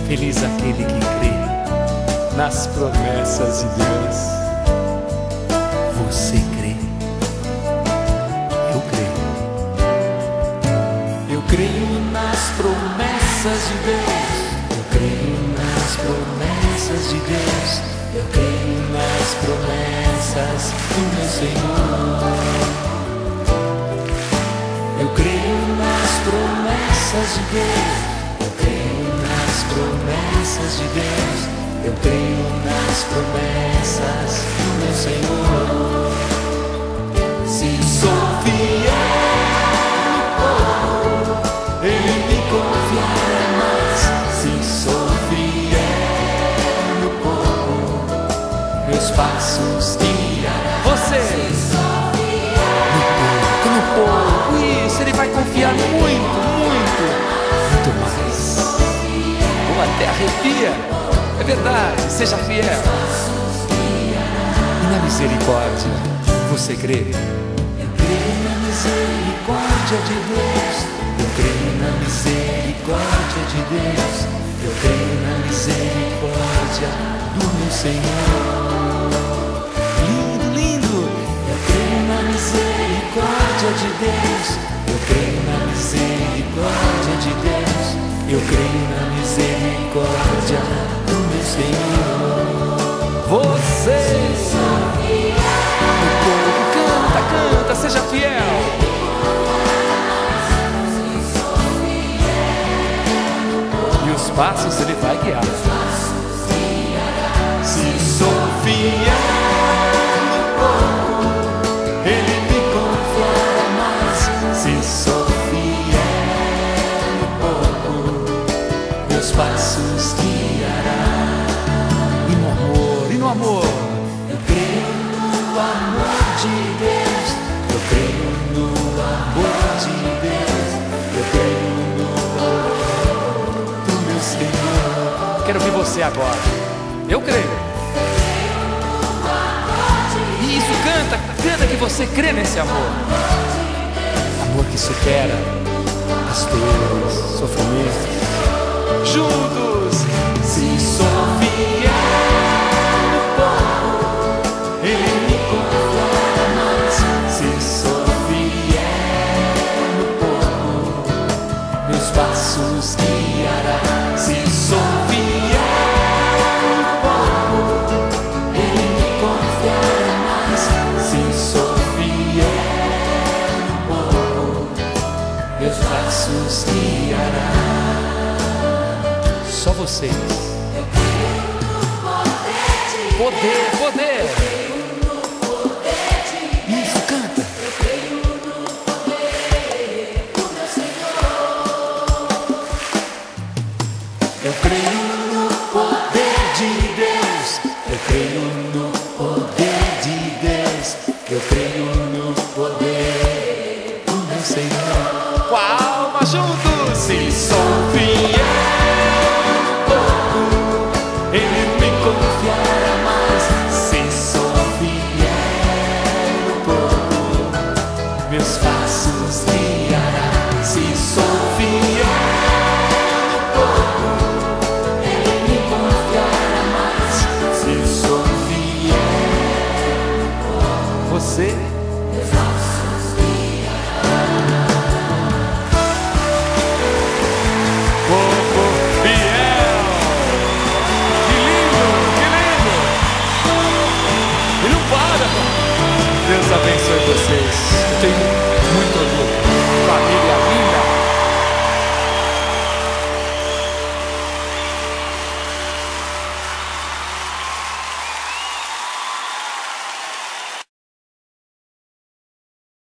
Feliz aquele que crê nas promessas de Deus. Você crê? Eu creio. Eu creio nas promessas de Deus. Eu creio nas promessas de Deus. Eu creio nas promessas do meu Senhor. Eu creio nas promessas de Deus. Eu creio nas promessas de Deus. Eu creio nas promessas do meu Senhor. Se sou fiel no pouco, Ele me confiará mais. Se sou fiel no pouco, meus passos guiará. Você no pouco, isso, Ele vai confiar muito, muito, muito mais. Ou até arrepia. É verdade, seja fiel. E na misericórdia, você crê? Eu creio na misericórdia de Deus. Eu creio na misericórdia de Deus. Eu creio na misericórdia do meu Senhor. Lindo, lindo. Eu creio na misericórdia de Deus. Eu creio na misericórdia de Deus. Eu creio na misericórdia do meu Senhor. Você, meu povo, canta, canta, seja fiel. E os passos Ele vai guiar. Se sou fiel no pouco, Ele me confiará mais. Se sou fiel no pouco, meus passos guiará. E no amor, eu creio no amor de Deus. Eu creio no amor de Deus. Eu creio no amor do meu Senhor. Quero ouvir você agora. Eu creio. Isso, canta, canta que você crê nesse amor. Amor que supera as dores, sofrimentos. Juntos, se sou fiel no pouco, Ele me confiará mais. Se sou fiel no pouco, meus passos guiará. Se sou fiel no pouco, Ele me confiará mais. Se sou fiel no pouco, meus passos guiará. Só vocês. Poder, poder. Isso, canta. Eu creio no poder de Deus. Eu creio no poder de Deus. Eu creio no poder do meu Senhor. Com a alma juntos. Se sou fiel, meus passos guiará. Se sou fiel no pouco, Ele me confiará mais. Se sou fiel no pouco, você, meus passos guiará. Povo fiel, que lindo, que lindo. E não para. Deus abençoe vocês. Eu tenho muito